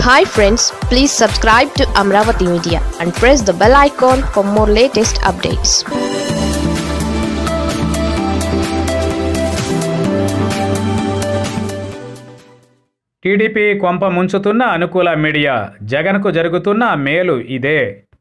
Hi friends, please subscribe to Amaravathi Media and press the bell icon for more latest updates. TDP కొంప ముంచుతున్న అనుకూల media జగన్కు జరుగుతున్న మేలు ఇదే.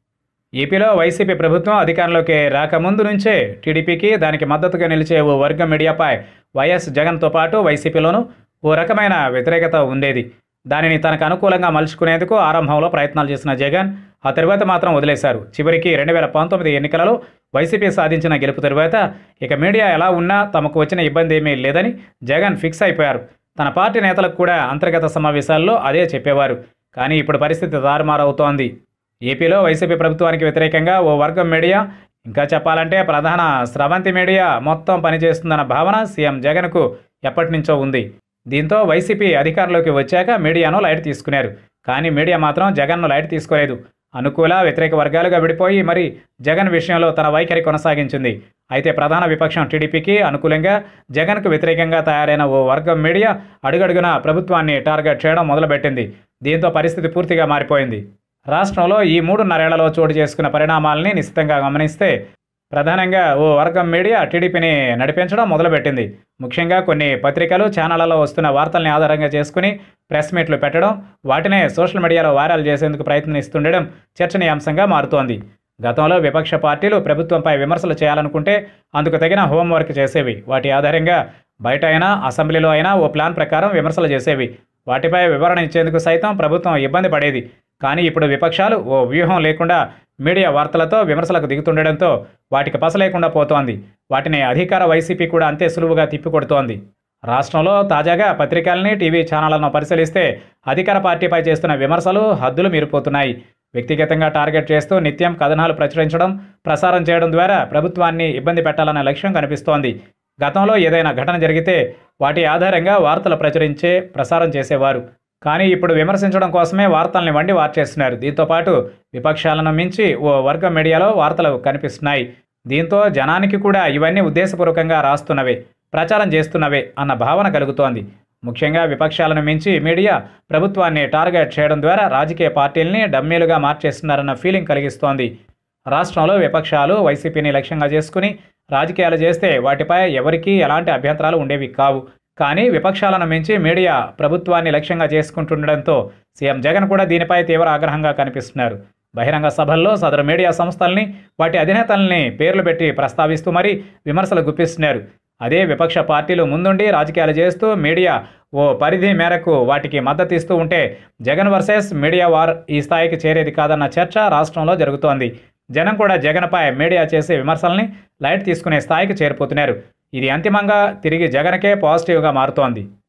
ఏపీలో వైసీపీ ప్రభుత్వం అధికారంలోకి రాకముందు నుంచే టీడీపీకి దానికి మద్దతుగా నిలిచే ఓ వర్గం మీడియాపై వైఎస్ జగన్తో పాటు వైసీపీలోనూ ఓ రకమైన వ్యతిరేకత ఉండేది. దానిని తనకు అనుకూలంగా మలుచుకునేందుకు ఆరంభంలో ప్రయత్నాలు చేసిన జగన్ ఆ తర్వాత మాత్రం వదిలేశారు. చివరికి 2019 ఎన్నికలలో వైసీపీ సాధించిన గెలుపు తరువాత ఇక మీడియా ఎలా ఉన్నా తమకు వచ్చిన ఇబ్బంది ఏమీ లేదని జగన్ ఫిక్స్ అయిపోయారు. తన పార్టీ నేతలకు కూడా అంతర్గత సమావేశాల్లో అదే చెప్పేవారు. కానీ ఇప్పుడు పరిస్థితి తారుమారవుతోంది. ఏపీలో వైసీపీ ప్రభుత్వానికి వ్యతిరేకంగా ఓ వర్గం మీడియా, ఇంకా చెప్పాలంటే ప్రధాన స్రవంతి మీడియా మొత్తం పనిచేస్తుందన్న భావన సీఎం జగన్కు ఎప్పటి నుంచో ఉంది. దీంతో వైసీపీ అధికారంలోకి వచ్చాక మీడియాను లైట్ తీసుకున్నారు. కానీ మీడియా మాత్రం జగన్ను లైట్ తీసుకోలేదు. అనుకూల వ్యతిరేక వర్గాలుగా విడిపోయి మరి జగన్ విషయంలో తన వైఖరి కొనసాగించింది. అయితే ప్రధాన విపక్షం టీడీపీకి అనుకూలంగా జగన్కు వ్యతిరేకంగా తయారైన ఓ వర్గం మీడియా అడుగడుగునా ప్రభుత్వాన్ని టార్గెట్ చేయడం మొదలుపెట్టింది. దీంతో పరిస్థితి పూర్తిగా మారిపోయింది. రాష్ట్రంలో ఈ 3.5 ఏళ్లలో చోటు చేసుకున్న పరిణామాలని నిశితంగా గమనిస్తే ప్రధానంగా ఓ వర్గం మీడియా టీడీపీని నడిపించడం మొదలుపెట్టింది. ముఖ్యంగా కొన్ని పత్రికలు, ఛానళ్లలో వస్తున్న వార్తల్ని ఆధారంగా చేసుకుని ప్రెస్ మీట్లు పెట్టడం, వాటినే సోషల్ మీడియాలో వైరల్ చేసేందుకు ప్రయత్నిస్తుండడం చర్చనీయాంశంగా మారుతోంది. గతంలో విపక్ష పార్టీలు ప్రభుత్వంపై విమర్శలు చేయాలనుకుంటే అందుకు తగిన హోంవర్క్ చేసేవి. వాటి ఆధారంగా బయట అయినా అసెంబ్లీలో అయినా ఓ ప్లాన్ ప్రకారం విమర్శలు చేసేవి. వాటిపై వివరణ ఇచ్చేందుకు సైతం ప్రభుత్వం ఇబ్బంది పడేది. కానీ ఇప్పుడు విపక్షాలు ఓ వ్యూహం లేకుండా మీడియా వార్తలతో విమర్శలకు దిగుతుండడంతో వాటికి పసలేకుండా పోతోంది. వాటిని అధికార వైసీపీ కూడా అంతే సులువుగా తిప్పికొడుతోంది. రాష్ట్రంలో తాజాగా పత్రికల్ని, టీవీ ఛానళ్లను పరిశీలిస్తే అధికార పార్టీపై చేస్తున్న విమర్శలు హద్దులు మీరిపోతున్నాయి. వ్యక్తిగతంగా టార్గెట్ చేస్తూ నిత్యం కథనాలు ప్రచురించడం, ప్రసారం చేయడం ద్వారా ప్రభుత్వాన్ని ఇబ్బంది పెట్టాలనే లక్ష్యం కనిపిస్తోంది. గతంలో ఏదైనా ఘటన జరిగితే వాటి ఆధారంగా వార్తలు ప్రసారం చేసేవారు. కానీ ఇప్పుడు విమర్శించడం కోసమే వార్తల్ని వండి వార్చేస్తున్నారు. దీంతో పాటు విపక్షాలను మించి ఓ వర్గం మీడియాలో వార్తలు కనిపిస్తున్నాయి. దీంతో జనానికి కూడా ఇవన్నీ ఉద్దేశపూర్వకంగా రాస్తున్నవే, ప్రచారం చేస్తున్నవే అన్న భావన కలుగుతోంది. ముఖ్యంగా విపక్షాలను మించి మీడియా ప్రభుత్వాన్ని టార్గెట్ చేయడం ద్వారా రాజకీయ పార్టీల్ని డమ్మీలుగా మార్చేస్తున్నారన్న ఫీలింగ్ కలిగిస్తోంది. రాష్ట్రంలో విపక్షాలు వైసీపీని లక్ష్యంగా చేసుకుని రాజకీయాలు చేస్తే వాటిపై ఎవరికీ ఎలాంటి అభ్యంతరాలు ఉండేవి కావు. కానీ విపక్షాలను మించి మీడియా ప్రభుత్వాన్ని లక్ష్యంగా చేసుకుంటుండడంతో సీఎం జగన్ కూడా దీనిపై తీవ్ర ఆగ్రహంగా కనిపిస్తున్నారు. బహిరంగ సభల్లో సదరు మీడియా సంస్థల్ని, వాటి అధినేతల్ని పేర్లు పెట్టి ప్రస్తావిస్తూ మరీ విమర్శలు గుప్పిస్తున్నారు. అదే విపక్ష పార్టీలు ముందుండి రాజకీయాలు చేస్తూ మీడియా ఓ పరిధి మేరకు వాటికి మద్దతు ఇస్తూ ఉంటే జగన్ వర్సెస్ మీడియా వార్ ఈ స్థాయికి చేరేది కాదన్న చర్చ రాష్ట్రంలో జరుగుతోంది. జనం కూడా జగన్పై మీడియా చేసే విమర్శల్ని లైట్ తీసుకునే స్థాయికి చేరిపోతున్నారు. ఇది అంతిమంగా తిరిగి జగన్కే పాజిటివ్గా మారుతోంది.